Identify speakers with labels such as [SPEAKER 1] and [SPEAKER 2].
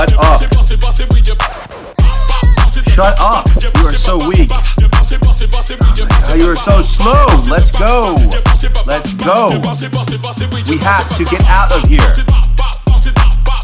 [SPEAKER 1] Shut up. Shut up. You are so weak. Oh, you are so slow. Let's go. Let's go. We have to get out of here.